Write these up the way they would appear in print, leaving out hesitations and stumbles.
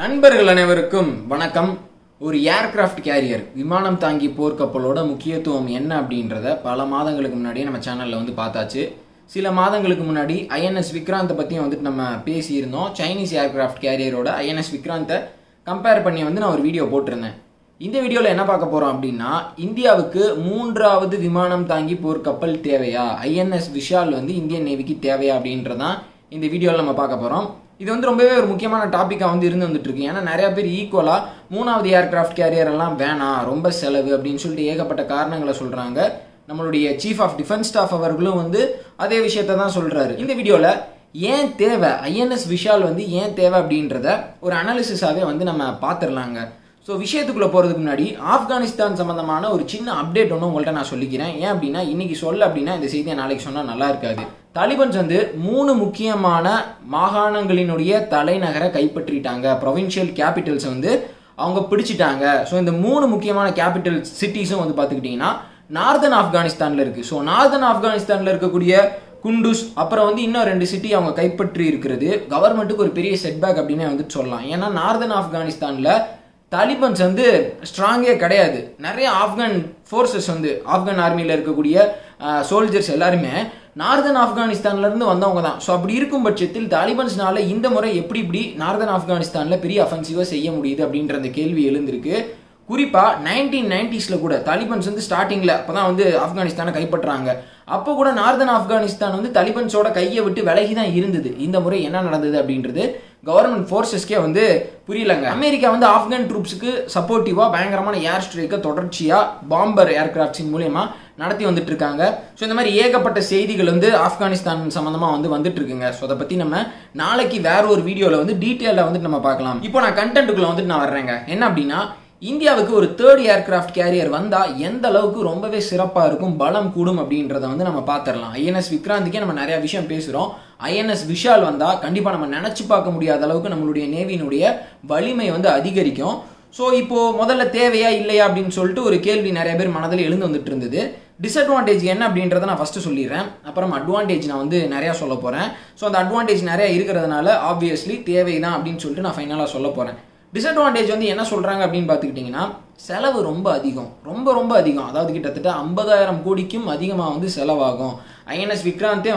நண்பர்கள் அனைவருக்கும் வணக்கம். ஒரு ஏர்கிராஃப்ட் கேரியர் விமானம் தாங்கி போர்க்கப்பலோட முக்கியத்துவம் என்ன அப்படின்றத பல மாதங்களுக்கு முன்னாடியே நம்ம சேனல்ல பார்த்தாச்சு. சில மாதங்களுக்கு முன்னாடி ஐஎன்எஸ் விக்ராந்தை பற்றியும் நம்ம பேசியிருந்தோம். சைனீஸ் ஏர்கிராஃப்ட் கேரியரோட ஐஎன்எஸ் விக்ராந்தை கம்பேர் பண்ணி நான் ஒரு வீடியோ போட்டிருந்தேன். இந்த வீடியோவில் என்ன பார்க்க போகிறோம் அப்படின்னா, இந்தியாவுக்கு மூன்றாவது விமானம் தாங்கி போர்க்கப்பல் தேவையா, ஐஎன்எஸ் விஷால் இந்தியன் நேவிக்கு தேவையா அப்படின்றதான் இந்த வீடியோவில் நம்ம பார்க்க போகிறோம். இது ரொம்பவே ஒரு முக்கியமான டாப்பிக்காக வந்துட்டு இருக்கு. ஏன்னா நிறைய பேர் ஈக்குவலாக மூணாவது ஏர்கிராஃப்ட் கேரியர் எல்லாம் வேணாம், ரொம்ப செலவு அப்படின்னு சொல்லிட்டு ஏகப்பட்ட காரணங்களை சொல்கிறாங்க. நம்மளுடைய சீஃப் ஆஃப் டிஃபென்ஸ் ஸ்டாஃப் அவர்களும் அதே விஷயத்த தான் சொல்கிறாரு. இந்த வீடியோவில் ஏன் தேவை, ஐஎன்எஸ் விஷால் ஏன் தேவை அப்படின்றத ஒரு அனாலிசிஸாகவே நம்ம பார்த்துடலாங்க. ஸோ விஷயத்துக்குள்ளே போகிறதுக்கு முன்னாடி ஆப்கானிஸ்தான் சம்மந்தமான ஒரு சின்ன அப்டேட் உங்கள்கிட்ட நான் சொல்லிக்கிறேன். ஏன் அப்படின்னா இன்னைக்கு அப்படின்னா இந்த செய்தியை நாளைக்கு சொன்னால் நல்லா இருக்காது. தாலிபான்ஸ் 3 முக்கியமான மாகாணங்களினுடைய தலைநகரை கைப்பற்றிட்டாங்க. ப்ரொவின்ஷியல் கேபிட்டல்ஸ் அவங்க பிடிச்சிட்டாங்க. ஸோ இந்த 3 முக்கியமான கேபிட்டல் சிட்டிஸும் பார்த்துக்கிட்டிங்கன்னா நார்தன் ஆப்கானிஸ்தானில் இருக்குது. ஸோ நார்தன் ஆப்கானிஸ்தானில் இருக்கக்கூடிய குண்டூஸ் அப்புறம் இன்னும் 2 சிட்டி அவங்க கைப்பற்றி இருக்கிறது கவர்மெண்ட்டுக்கு ஒரு பெரிய செட்பேக் அப்படின்னு சொல்லலாம். ஏன்னா நார்தன் ஆப்கானிஸ்தானில் தாலிபான்ஸ் ஸ்ட்ராங்கே கிடையாது. நிறைய ஆப்கான் ஃபோர்ஸஸ் ஆப்கான் ஆர்மியில் இருக்கக்கூடிய சோல்ஜர்ஸ் எல்லாருமே நார்தன் ஆப்கானிஸ்தான்லேருந்து வந்தவங்க தான். ஸோ அப்படி இருக்கும் பட்சத்தில் தாலிபான்ஸ்னால இந்த முறை எப்படி நார்தன் ஆப்கானிஸ்தானில் பெரிய அஃபென்சிவாக செய்ய முடியுது அப்படின்ற அந்த கேள்வி எழுந்திருக்கு. குறிப்பாக 1990s கூட தாலிபான்ஸ் ஸ்டார்டிங்கில் அப்போ தான் ஆப்கானிஸ்தானை கைப்பற்றாங்க. அப்போ கூட நார்தன் ஆப்கானிஸ்தான் தாலிபான்ஸோட கையை விட்டு விலகி தான் இருந்தது. இந்த முறை என்ன நடந்தது அப்படின்றது கவர்மெண்ட் ஃபோர்ஸஸ்க்கே புரியலங்க. அமெரிக்கா ஆப்கான் ட்ரூப்ஸுக்கு சப்போர்ட்டிவாக பயங்கரமான ஏர் ஸ்ட்ரைக்கை தொடர்ச்சியாக பாம்பர் ஏர்கிராஃப்ட்ஸின் மூலயமா நடத்தி இருக்காங்க. ஸோ இந்த மாதிரி ஏகப்பட்ட செய்திகள் ஆப்கானிஸ்தான் சம்மந்தமாக வந்துட்டு இருக்குங்க. ஸோ அதை பற்றி நம்ம நாளைக்கு வேற ஒரு வீடியோவில் டீட்டெயிலாக நம்ம பார்க்கலாம். இப்போ நான் கண்டென்ட்டுக்குள்ளே நான் வர்றேங்க. என்ன அப்படின்னா, இந்தியாவுக்கு ஒரு 3rd ஏர்கிராஃப்ட் கேரியர் வந்தால் எந்த அளவுக்கு ரொம்பவே சிறப்பாக இருக்கும், பலம் கூடும் அப்படின்றத நம்ம பார்த்துடலாம். ஐஎன்எஸ் விக்ராந்திக்கே நம்ம நிறைய விஷயம் பேசுகிறோம். ஐஎன்எஸ் விஷால் வந்தால் கண்டிப்பாக நம்ம நினச்சி பார்க்க முடியாத அளவுக்கு நம்மளுடைய நேவியினுடைய வலிமை அதிகரிக்கும். ஸோ இப்போது முதல்ல தேவையா இல்லையா அப்படின்னு சொல்லிட்டு ஒரு கேள்வி நிறைய பேர் மனதில் எழுந்து இருந்தது. டிஸ்அட்வான்டேஜ் என்ன அப்படின்றத நான் ஃபஸ்ட்டு சொல்லிடுறேன். அப்புறம் அட்வான்டேஜ் நான் நிறையா சொல்ல போகிறேன். ஸோ அந்த அட்வான்டேஜ் நிறையா இருக்கிறதுனால ஆப்வியஸ்லி தேவை தான் அப்படின்னு சொல்லிட்டு நான் ஃபைனலாக சொல்ல போகிறேன். டிஸ்அட்வான்டேஜ் என்ன சொல்கிறாங்க அப்படின்னு பார்த்துக்கிட்டிங்கன்னா, செலவு ரொம்ப அதிகம், ரொம்ப அதிகம். அதாவது கிட்டத்தட்ட 50,000 கோடிக்கும் அதிகமாக செலவாகும். ஐஎன்எஸ் விக்ராந்தே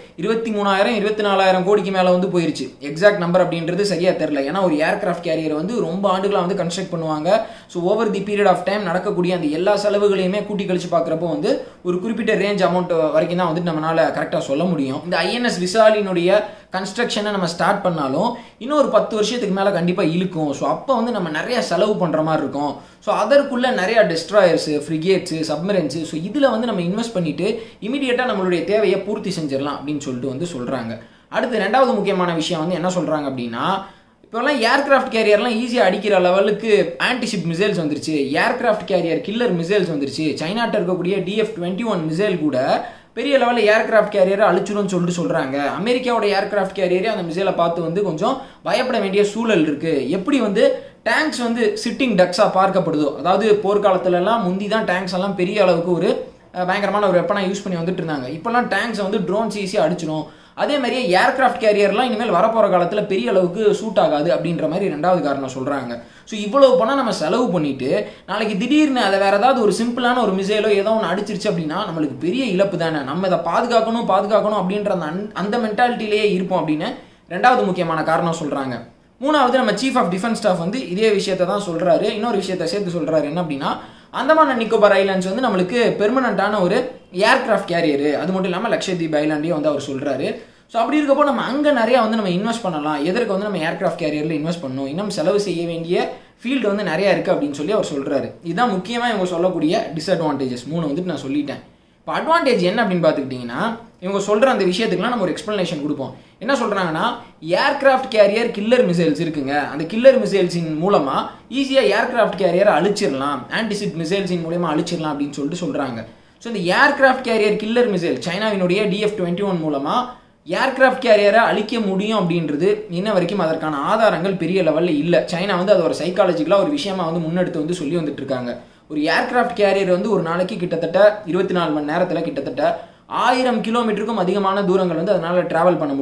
23,000 24,000 கோடிக்கு மேலே போயிருச்சு. எக்ஸாக்ட் நம்பர் அப்படின்றது சரியாக தெரில. ஏன்னா ஒரு ஏர்கிராஃப்ட் கேரியர் ரொம்ப ஆண்டுகளாக கன்ஸ்ட்ரக்ட் பண்ணுவாங்க. So over the period of time நடக்கக்கூடிய அந்த எல்லா செலவுகளையுமே கூட்டி கழிச்சு பார்க்குறப்போ ஒரு குறிப்பிட்ட ரேஞ்ச் அமௌண்ட் வரைக்கும் தான் நம்மளால கரெக்டாக சொல்ல முடியும். இந்த ஐஎன்எஸ் விசாலினுடைய கன்ஸ்ட்ரக்ஷனை நம்ம ஸ்டார்ட் பண்ணாலும் இன்னும் ஒரு 10 வருஷத்துக்கு மேலே கண்டிப்பாக இழுக்கும். ஸோ அப்போ நம்ம நிறைய செலவு பண்ணுற மாதிரி இருக்கும். ஸோ அதற்குள்ளே நிறைய டெஸ்ட்ராயர்ஸு, ஃப்ரிகேட்ஸு, சப்மரைன்ஸு, ஸோ இதில் நம்ம இன்வெஸ்ட் பண்ணிவிட்டு இமீடியட்டாக நம்மளுடைய தேவையை பூர்த்தி செஞ்சிடலாம் அப்படின்னு சொல்லிட்டு சொல்கிறாங்க. அடுத்து 2வது முக்கியமான விஷயம் என்ன சொல்கிறாங்க அப்படின்னா, இப்போல்லாம் ஏர்கிராஃப்ட் கேரியர்லாம் ஈஸியாக அடிக்கிற லெவலுக்கு ஆன்டிஷிப் மிசைல்ஸ் வந்துருச்சு. ஏர்கிராஃப்ட் கேரியர் கில்லர் மிசைல்ஸ் வந்துருச்சு. சைனாட்ட இருக்கக்கூடிய DF-21 மிசைல் கூட பெரிய லெவலில் ஏர்கிராஃப்ட் கேரியரை அழிச்சிடும்னு சொல்லிட்டு சொல்கிறாங்க. அமெரிக்காவோட ஏர்கிராஃப்ட் கேரியரே அந்த மிசைலை பார்த்து கொஞ்சம் பயப்பட வேண்டிய சூழல் இருக்குது. எப்படி டேங்க்ஸ் சிட்டிங் டக்ஸாக பார்க்கப்படுதோ, அதாவது போர்க்காலத்துலலாம் முந்தி தான் டேங்க்ஸ் எல்லாம் பெரிய அளவுக்கு ஒரு பயங்கரமான ஒரு வெப்பனை யூஸ் பண்ணி இருந்தாங்க. இப்போல்லாம் டேங்க்ஸை ட்ரோன்ஸ் ஈஸியாக அடிச்சிடும். அதே மாதிரியே ஏர்கிராஃப்ட் கேரியர்லாம் இனிமேல் வரப்போகிற காலத்தில் பெரிய அளவுக்கு சூட் ஆகாது அப்படின்ற மாதிரி 2வது காரணம் சொல்கிறாங்க. ஸோ இவ்வளவு பணம் நம்ம செலவு பண்ணிட்டு நாளைக்கு திடீர்னு அதை வேறு ஏதாவது ஒரு சிம்பிளான ஒரு மிசைலோ ஏதோ ஒன்று அடிச்சிருச்சு அப்படின்னா நம்மளுக்கு பெரிய இழப்பு தானே. நம்ம இதை பாதுகாக்கணும் அப்படின்ற அந்த மென்டாலிட்டிலேயே இருப்போம் அப்படின்னு 2வது முக்கியமான காரணம் சொல்கிறாங்க. 3வது நம்ம சீஃப் ஆஃப் டிஃபென்ஸ் ஸ்டாஃப் இதே விஷயத்தை தான் சொல்கிறாரு. இன்னொரு விஷயத்தை சேர்த்து சொல்கிறாரு. என்ன அப்படின்னா, அந்தமான் அண்ட் நிக்கோபார் ஐலாண்ட்ஸ் நம்மளுக்கு பெர்மனண்டான ஒரு ஏர்கிராஃப்ட் கேரியர். அது மட்டும் இல்லாமல் லட்சத்தீப் ஐலாண்டையும் அவர் சொல்கிறாரு. ஸோ அப்படி இருக்கப்போ நம்ம அங்கே நிறையா நம்ம இன்வெஸ்ட் பண்ணலாம். எதற்கு நம்ம ஏர்கிராஃப்ட் கேரியரில் இன்வெஸ்ட் பண்ணணும், இன்னும் செலவு செய்ய வேண்டிய ஃபீல்டு நிறையா இருக்குது அப்படின்னு சொல்லி அவர் சொல்கிறாரு. இதுதான் முக்கியமாக இவங்க சொல்லக்கூடிய டிஸ்அட்வான்டேஜஸ் 3 நான் சொல்லிட்டேன். இப்போ அட்வான்டேஜ் என்ன அப்படின்னு பார்த்துக்கிட்டிங்கன்னா, இவங்க சொல்கிற அந்த விஷயத்துக்குலாம் நம்ம ஒரு எக்ஸ்ப்ளனேஷன் கொடுப்போம். என்ன சொல்கிறாங்கன்னா, ஏர்கிராஃப்ட் கேரியர் கில்லர் மிசைல்ஸ் இருக்குங்க. அந்த கில்லர் மிசைல்ஸின் மூலமாக ஈஸியாக ஏர்கிராஃப்ட் கேரியரை அழிச்சிடலாம், ஆன்டிசிட் மிசைல்ஸின் மூலமாக அழிச்சிடலாம் அப்படின்னு சொல்லிட்டு சொல்கிறாங்க. ஸோ இந்த ஏர்கிராஃப்ட் கேரியர் கில்லர் மிசைல் சைனாவினுடைய DF-21 மூலமாக ஏர்கிராஃப்ட் கேரியரை அழிக்க முடியும் அப்படின்றது இன்ன வரைக்கும் அதற்கான ஆதாரங்கள் பெரிய லெவலில் இல்லை. சைனா அது ஒரு சைக்காலஜிக்கலாக ஒரு விஷயமா முன்னெடுத்து சொல்லி வந்துட்டு இருக்காங்க. ஒரு ஏர்கிராஃப்ட் கேரியர் ஒரு நாளைக்கு கிட்டத்தட்ட 24 மணி நேரத்தில் கிட்டத்தட்ட 1000 கிலோமீட்டருக்கும் அதிகமான தூரங்கள் அதனால் ட்ராவல் பண்ண முடியும்.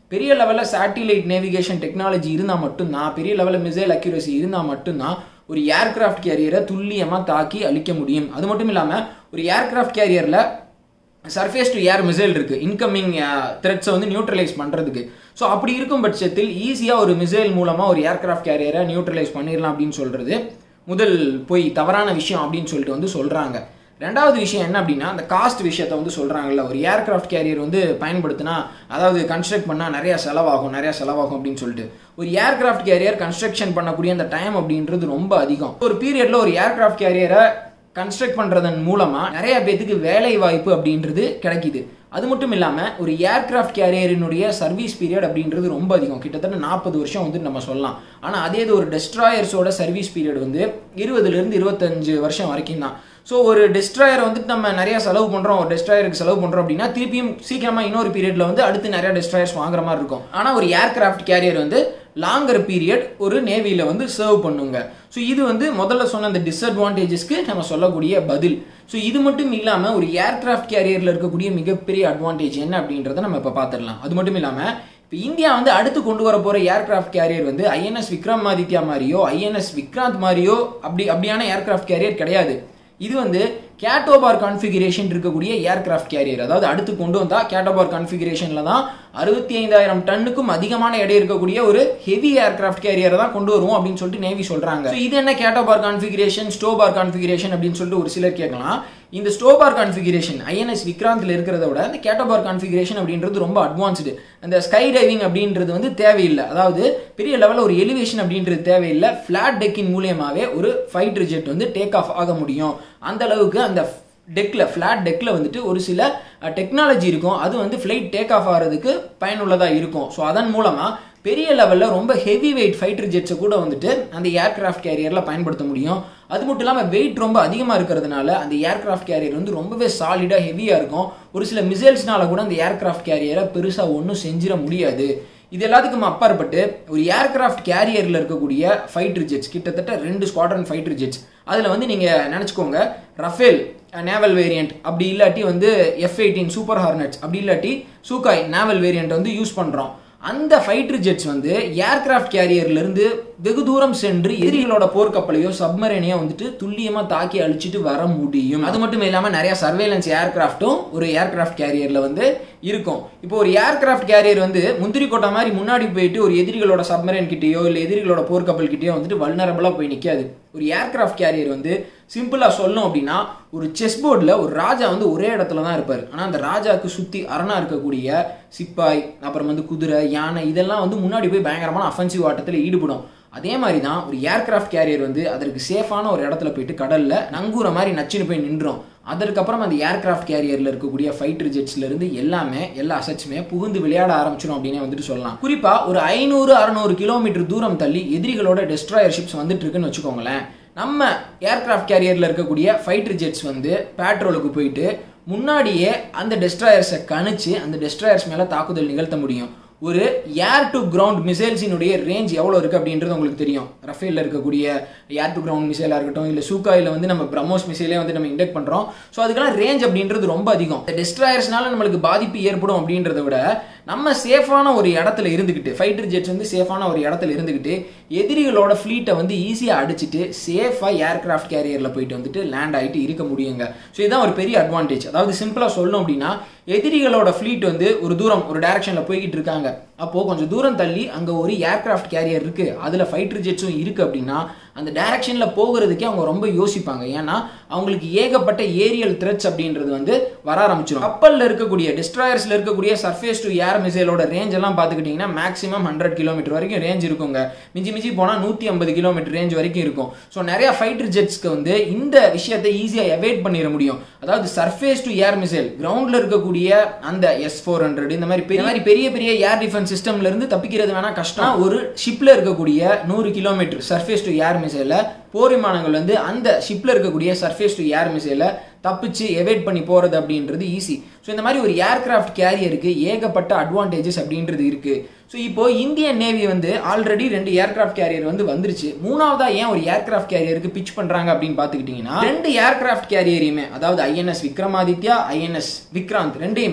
பெரிய லெவலில் சேட்டிலைட் நேவிகேஷன் டெக்னாலஜி இருந்தால் மட்டும்தான், பெரிய லெவலில் மிசைல் அக்யூரசி இருந்தால் மட்டும்தான் ஒரு ஏர்கிராஃப்ட் கேரியரை துல்லியமாக தாக்கி அழிக்க முடியும். அது மட்டும் இல்லாமல் ஒரு ஏர்கிராஃப்ட் கேரியரில் சர்ஃபேஸ் டு ஏர் மிசைல் இருக்குது இன்கமிங் த்ரெட்ஸை வந்து நியூட்ரலைஸ் பண்ணுறதுக்கு. ஸோ அப்படி இருக்கும் பட்சத்தில் ஈஸியாக ஒரு மிசைல் மூலமாக ஒரு ஏர்கிராஃப்ட் கேரியரை நியூட்ரலைஸ் பண்ணிடலாம் அப்படின்னு சொல்கிறது முதல் போய் தவறான விஷயம் அப்படின்னு சொல்லிட்டு வந்து சொல்கிறாங்க. ரெண்டாவது விஷயம் என்ன அப்படின்னா, அந்த காஸ்ட் விஷயத்தை வந்து சொல்கிறாங்கல்ல, ஒரு ஏர்கிராஃப்ட் கேரியர் வந்து பயன்படுத்தினா, அதாவது கன்ஸ்ட்ரக்ட் பண்ணால் நிறையா செலவாகும் அப்படின்னு சொல்லிட்டு. ஒரு ஏர்கிராஃப்ட் கேரியர் கன்ஸ்ட்ரக்ஷன் பண்ணக்கூடிய அந்த டைம் அப்படின்றது ரொம்ப அதிகம். ஒரு பீரியடில் ஒரு ஏர்கிராஃப்ட் கேரியரை கன்ஸ்ட்ரக்ட் பண்ணுறதன் மூலமாக நிறைய பேத்துக்கு வேலை வாய்ப்பு அப்படின்றது கிடைக்குது. அது மட்டும் இல்லாமல் ஒரு ஏர்கிராஃப்ட் கேரியரினுடைய சர்வீஸ் பீரியட் அப்படின்றது ரொம்ப அதிகம், கிட்டத்தட்ட 40 வருஷம் வந்து நம்ம சொல்லலாம். ஆனால் அதே இது ஒரு டெஸ்ட்ராயர்ஸோட சர்வீஸ் பீரியட் வந்து 20லேருந்து 25 வருஷம் வரைக்கும் தான். ஸோ ஒரு டெஸ்ட்ராயரை வந்துட்டு நம்ம நிறைய செலவு பண்ணுறோம், ஒரு டெஸ்ட்ராயருக்கு செலவு பண்ணுறோம் அப்படின்னா திருப்பியும் சீக்கிரமாக இன்னொரு பீரியடில் வந்து அடுத்து நிறைய டெஸ்ட்ராயர்ஸ் வாங்குற மாதிரி இருக்கும். ஆனால் ஒரு ஏர்கிராஃப்ட் கேரியர் வந்து லாங்கர் பீரியட் ஒரு நேவியில் வந்து சர்வ் பண்ணுங்க. ஸோ இது வந்து முதல்ல சொன்ன அந்த டிஸ்அட்வான்டேஜஸ்க்கு நம்ம சொல்லக்கூடிய பதில். ஸோ இது மட்டும் இல்லாமல் ஒரு ஏர்கிராஃப்ட் கேரியரில் இருக்கக்கூடிய மிகப்பெரிய அட்வான்டேஜ் என்ன அப்படின்றத நம்ம இப்போ பார்த்துடலாம். அது மட்டும் இல்லாமல் இப்போ இந்தியா வந்து அடுத்து கொண்டு வர போகிற ஏர்கிராஃப்ட் கேரியர் வந்து ஐஎன்எஸ் விக்ரமாதித்யா மாதிரியோ ஐஎன்எஸ் விக்ராந்த் மாதிரியோ அப்படியான ஏர்கிராஃப்ட் கேரியர் கிடையாது. இது வந்து கேட்டோபார் கான்ஃபிகரேஷன் இருக்கக்கூடிய ஏர்கிராஃப்ட் கேரியர். அதாவது அடுத்து கொண்டு வந்தால் கேட்டோபார் கான்ஃபிகரேஷனில் தான் 65,000 டன்னுக்கும் அதிகமான எடை இருக்கக்கூடிய ஒரு ஹெவி ஏர்கிராஃப்ட் கேரியரை தான் கொண்டு வருவோம் அப்படின்னு சொல்லிட்டு நேவி சொல்கிறாங்க. இது என்ன கேட்டோபார் கான்ஃபிகரேஷன், ஸ்டோபார் கான்ஃபிகரேஷன் அப்படின்னு சொல்லிட்டு ஒரு சிலர் கேட்கலாம். இந்த ஸ்டோபார் கான்ஃபிகரேஷன் ஐஎன்எஸ் விக்ராந்தில் இருக்கிறத விட இந்த கேட்டோபார் கான்ஃபிகரேஷன் அப்படின்றது ரொம்ப அட்வான்ஸ்டு. அந்த ஸ்கை டைவிங் அப்படின்றது வந்து தேவையில்லை, அதாவது பெரிய லெவலில் ஒரு எலிவேஷன் அப்படின்றது தேவையில்லை. ஃபிளாட் டெக்கின் மூலியமாகவே ஒரு ஃபைட்டர் ஜெட் வந்து டேக் ஆஃப் ஆக முடியும். அந்த அளவுக்கு அந்த டெக்கில் ஃப்ளாட் டெக்கில் வந்துட்டு ஒரு சில டெக்னாலஜி இருக்கும், அது வந்து ஃப்ளைட் டேக் ஆஃப் ஆகிறதுக்கு பயனுள்ளதாக இருக்கும். ஸோ அதன் மூலமாக பெரிய லெவலில் ரொம்ப ஹெவி வெயிட் ஃபைட்டர் ஜெட்ஸை கூட வந்துட்டு அந்த ஏர்கிராஃப்ட் கேரியரில் பயன்படுத்த முடியும். அது மட்டும் இல்லாமல் வெயிட் ரொம்ப அதிகமாக இருக்கிறதுனால அந்த ஏர்கிராஃப்ட் கேரியர் வந்து ரொம்பவே சாலிடாக ஹெவியாக இருக்கும். ஒரு சில மிசைல்ஸ்னால கூட அந்த ஏர்கிராஃப்ட் கேரியரை பெருசாக ஒன்றும் செஞ்சிட முடியாது. இது எல்லாத்துக்கும் அப்பாற்பட்டு ஒரு ஏர்கிராஃப்ட் கேரியரில் இருக்கக்கூடிய ஃபைட்டர் ஜெட்ஸ் கிட்டத்தட்ட 2 ஸ்குவாட்ரன் ஃபைட்டர் ஜெட்ஸ். அதில் வந்து நீங்கள் நினச்சிக்கோங்க, ரஃபேல் நேவல் வேரியண்ட், அப்படி இல்லாட்டி வந்து F-18 சூப்பர் ஹார்னட்ஸ், அப்படி இல்லாட்டி சூகாய் நேவல் வேரியண்ட் வந்து யூஸ் பண்ணுறோம். அந்த ஃபைட்டர் ஜெட்ஸ் வந்து ஏர்கிராஃப்ட் கேரியர்லேருந்து வெகு தூரம் சென்று எதிரிகளோட போர்க்கப்பலையோ சப்மரீனையோ வந்துட்டு துல்லியமாக தாக்கி அழிச்சிட்டு வர முடியும். அது மட்டும் இல்லாமல் நிறைய சர்வேலன்ஸ் ஏர்கிராஃப்டும் ஒரு ஏர்கிராஃப்ட் கேரியரில் வந்து இருக்கும். இப்போ ஒரு ஏர்கிராஃப்ட் கேரியர் வந்து முந்திரி கோட்டை மாதிரி முன்னாடி போயிட்டு ஒரு எதிரிகளோட சப்மரைன் கிட்டேயோ இல்லை எதிரிகளோட போர்க்கப்பல் கிட்டேயோ வந்துட்டு வல்னரபிளாக போய் நிற்காது. ஒரு ஏர்கிராஃப்ட் கேரியர் வந்து சிம்பிளாக சொல்லணும் அப்படின்னா ஒரு செஸ் போர்டில் ஒரு ராஜா வந்து ஒரே இடத்துல தான் இருப்பார். ஆனால் அந்த ராஜாவுக்கு சுற்றி அரணா இருக்கக்கூடிய சிப்பாய், அப்புறம் வந்து குதிரை, யானை, இதெல்லாம் வந்து முன்னாடி போய் பயங்கரமான அஃபென்சிவ் ஆட்டத்தில் ஈடுபடும். அதே மாதிரி தான் ஒரு ஏர்கிராஃப்ட் கேரியர் வந்து அதற்கு சேஃபான ஒரு இடத்துல போயிட்டு கடலில் நங்கூர மாதிரி நச்சுன்னு போய் நின்றோம். அதற்கப்புறம் அந்த ஏர்கிராஃப்ட் கேரியரில் இருக்கக்கூடிய ஃபைட்டர் ஜெட்ஸ்லேருந்து எல்லா அசட்ஸுமே புகுந்து விளையாட ஆரம்பிச்சிடும் அப்படின்னே வந்துட்டு சொல்லலாம். குறிப்பாக ஒரு 500-600 கிலோமீட்டர் தூரம் தள்ளி எதிரிகளோட டெஸ்ட்ராயர் ஷிப்ஸ் வந்துட்டு இருக்குன்னு வச்சுக்கோங்களேன். நம்ம ஏர்கிராஃப்ட் கேரியரில் இருக்கக்கூடிய ஃபைட்டர் ஜெட்ஸ் வந்து பேட்ரோலுக்கு போயிட்டு முன்னாடியே அந்த டெஸ்ட்ராயர்ஸை கணிச்சு அந்த டெஸ்ட்ராயர்ஸ் மேலே தாக்குதல் நிகழ்த்த முடியும். ஒரு ஏர் டு கிரவுண்ட் மிசைல்ஸினுடைய ரேஞ்ச் எவ்வளோ இருக்குது அப்படின்றது உங்களுக்கு தெரியும். ரஃபேலில் இருக்கக்கூடிய ஏர் டு கிரவுண்ட் மிசைலாக இருக்கட்டும், இல்லை சூகாயில் வந்து நம்ம பிரம்மோஸ் மிசைலே வந்து நம்ம இண்டக்ட் பண்ணுறோம். ஸோ அதுக்கெல்லாம் ரேஞ்ச் அப்படின்றது ரொம்ப அதிகம். இந்த டெஸ்ட்ராயர்ஸ்னால நம்மளுக்கு பாதிப்பு ஏற்படும் அப்படின்றத விட நம்ம சேஃபான ஒரு இடத்துல இருந்துக்கிட்டு, ஃபைட்டர் ஜெட்ஸ் வந்து சேஃபான ஒரு இடத்துல இருந்துக்கிட்டு எதிரிகளோட ஃப்ளீட்டை வந்து ஈஸியாக அடிச்சுட்டு சேஃபாக ஏர்கிராஃப்ட் கேரியரில் போயிட்டு வந்துட்டு லேண்ட் ஆகிட்டு இருக்க முடியுங்க. ஸோ இதுதான் ஒரு பெரிய அட்வான்டேஜ். அதாவது சிம்பிளாக சொல்லணும் அப்படின்னா எதிரிகளோட ஃப்ளீட் வந்து ஒரு தூரம் ஒரு டைரக்ஷனில் போய்கிட்டு இருக்காங்க, அப்போது கொஞ்சம் தூரம் தள்ளி அங்கே ஒரு ஏர்கிராஃப்ட் கேரியர் இருக்குது, அதில் ஃபைட்டர் ஜெட்ஸும் இருக்குது அப்படின்னா அந்த டைரக்ஷனில் போகிறதுக்கே அவங்க ரொம்ப யோசிப்பாங்க. ஏன்னா அவங்களுக்கு ஏகப்பட்ட ஏரியல் த்ரெட்ஸ் அப்படின்றது வந்து வர ஆரம்பிச்சிடும். கப்பலில் இருக்கக்கூடிய டெஸ்ட்ராயர்ஸில் இருக்கக்கூடிய சர்ஃபேஸ் டு ஏர் மிசைலோட ரேஞ்ச் எல்லாம் பார்த்துக்கிட்டிங்கன்னா மேக்ஸிமம் 100 கிலோமீட்டர் வரைக்கும் ரேஞ்ச் இருக்குங்க. மிஞ்சி போனால் 150 கிலோமீட்டர் ரேஞ்ச் வரைக்கும் இருக்கும். ஸோ நிறைய ஃபைட்டர் ஜெட்ஸ்க்கு வந்து இந்த விஷயத்தை ஈஸியாக எவைட் பண்ணிட முடியும். அதாவது சர்ஃபேஸ் டு ஏர் மிசைல் கிரவுண்டில் இருக்கக்கூடிய அந்த S-400 இந்த மாதிரி பெரிய ஏர் டிஃபென்ஸ் சிஸ்டம்ல இருந்து தப்பிக்கிறது வேணா கஷ்டம். ஒரு ஷிப்ல இருக்கக்கூடிய 100 கிலோமீட்டர் சர்ஃபேஸ் டு ஏர் மிசைல போர் விமானங்கள் வந்து அந்த ஷிப்ல இருக்கக்கூடிய சர்ஃபேஸ் டு ஏர் மிசைல தப்பிச்சு எவேட் பண்ணி போறது அப்படின்றது ஈஸி. ஸோ இந்த மாதிரி ஒரு ஏர்கிராஃப்ட் கேரியருக்கு ஏகப்பட்ட அட்வான்டேஜஸ் அப்படின்றது இருக்கு. ஸோ இப்போ இந்தியன் நேவி வந்து ஆல்ரெடி 2 ஏர்கிராஃப்ட் கேரியர் வந்து வந்துருச்சு. மூணாவதா ஏன் ஒரு ஏர்கிராஃப்ட் கேரியருக்கு பிச் பண்றாங்க அப்படின்னு பாத்துக்கிட்டீங்கன்னா 2 ஏர்கிராஃப்ட் கேரியரையுமே, அதாவது INS விக்ரமாதித்யா, INS விக்ராந்த் ரெண்டையுமே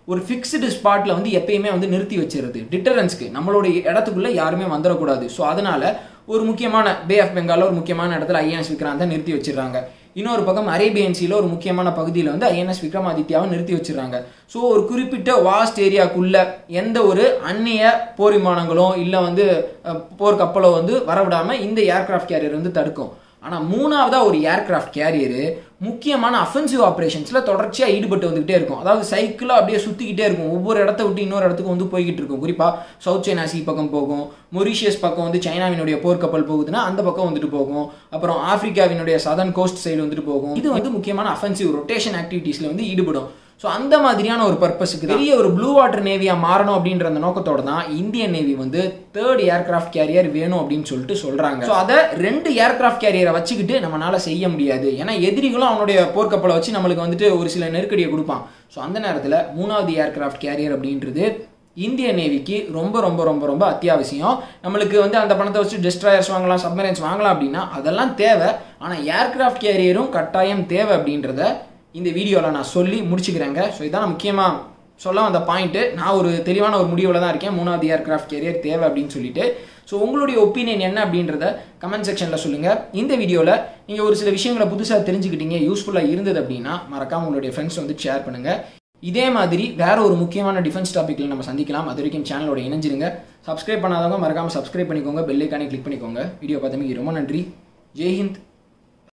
ஒரு ஃபிக்ஸ்டு ஸ்பாட்டில் வந்து எப்பயுமே வந்து நிறுத்தி வச்சிருது டிட்டரன்ஸ்க்கு, நம்மளுடைய இடத்துக்குள்ளே யாருமே வந்துடக்கூடாது. ஸோ அதனால ஒரு முக்கியமான பே ஆஃப் பெங்காலில் ஒரு முக்கியமான இடத்துல ஐஎன்எஸ் விக்ராந்தை நிறுத்தி வச்சிடறாங்க. இன்னொரு பக்கம் அரேபியன் சீல ஒரு முக்கியமான பகுதியில் வந்து ஐஎன்எஸ் விக்ரமாதித்யாவை நிறுத்தி வச்சிடறாங்க. ஸோ ஒரு குறிப்பிட்ட வாஸ்ட் ஏரியாக்குள்ள எந்த ஒரு அந்நிய போர் விமானங்களோ இல்லை வந்து போர் கப்பலோ வந்து வரவிடாமல் இந்த ஏர்கிராஃப்ட் கேரியர் வந்து தடுக்கும். ஆனால் மூணாவதா ஒரு ஏர்கிராஃப்ட் கேரியரு முக்கியமான அஃபென்சிவ் ஆப்ரேஷன்ஸில் தொடர்ச்சியாக ஈடுபட்டு வந்துகிட்டே இருக்கும். அதாவது சைக்கிளாக அப்படியே சுற்றிக்கிட்டே இருக்கும், ஒவ்வொரு இடத்த விட்டு இன்னொரு இடத்துக்கு வந்து போய்கிட்டு இருக்கும். குறிப்பாக சவுத் சைனா சி பக்கம் போகும், மொரீஷியஸ் பக்கம் வந்து சைனாவினுடைய போர்க்கப்பல் போகுதுன்னா அந்த பக்கம் வந்துட்டு போகும், அப்புறம் ஆப்பிரிக்காவினுடைய சதர்ன் கோஸ்ட் சைடு வந்துட்டு போகும். இது வந்து முக்கியமான அஃபென்சிவ் ரொட்டேஷன் ஆக்டிவிட்டீஸில் வந்து ஈடுபடும். ஸோ அந்த மாதிரியான ஒரு பர்பஸுக்கு பெரிய ஒரு ப்ளூ வாட்டர் நேவியாக மாறணும் அப்படின்ற அந்த நோக்கத்தோட தான் இந்தியன் நேவி வந்து 3rd ஏர்கிராஃப்ட் கேரியர் வேணும் அப்படின்னு சொல்லிட்டு சொல்றாங்க. ஸோ அதை 2 ஏர்கிராஃப்ட் கேரியரை வச்சுக்கிட்டு நம்மளால செய்ய முடியாது. ஏன்னா எதிரிகளும் அவனுடைய போர்க்கப்பலை வச்சு நம்மளுக்கு வந்துட்டு ஒரு சில நெருக்கடியை கொடுப்பான். ஸோ அந்த நேரத்தில் 3வது ஏர்கிராஃப்ட் கேரியர் அப்படின்றது இந்திய நேவிக்கு ரொம்ப ரொம்ப ரொம்ப ரொம்ப அத்தியாவசியம். நம்மளுக்கு வந்து அந்த பணத்தை வச்சு டெஸ்ட்ராயர்ஸ் வாங்கலாம், சப்மரைன்ஸ் வாங்கலாம் அப்படின்னா அதெல்லாம் தேவை. ஆனால் ஏர்கிராஃப்ட் கேரியரும் கட்டாயம் தேவை அப்படின்றத இந்த வீடியோவில் நான் சொல்லி முடிச்சுக்கிறேங்க. ஸோ இதான் முக்கியமாக சொல்ல வந்த பாயிண்ட்டு. நான் ஒரு தெளிவான ஒரு முடிவில் தான் இருக்கேன், 3வது ஏர்கிராஃப்ட் கேரியர் தேவை அப்படின்னு சொல்லிட்டு. ஸோ உங்களுடைய ஒப்பீனியன் என்ன அப்படின்றத கமெண்ட் செக்ஷனில் சொல்லுங்கள். இந்த வீடியோவில் நீங்கள் ஒரு சில விஷயங்களை புதுசாக தெரிஞ்சுக்கிட்டீங்க, யூஸ்ஃபுல்லாக இருந்தது அப்படின்னா மறக்காமல் உங்களுடைய ஃப்ரெண்ட்ஸ் வந்து ஷேர் பண்ணுங்கள். இதே மாதிரி வேற ஒரு முக்கியமான டிஃபென்ஸ் டாப்பிக்கில் நம்ம சந்திக்கலாம். அது வரைக்கும் சேனலோட இணைஞ்சிருங்க. சப்ஸ்கிரைப் பண்ணாதவங்க மறக்காமல் சப்ஸ்கிரைப் பண்ணிக்கோங்க, பெல் ஐக்கானை கிளிக் பண்ணிக்கோங்க. வீடியோ பார்த்தமைக்கு ரொம்ப நன்றி. ஜெய்ஹிந்த்.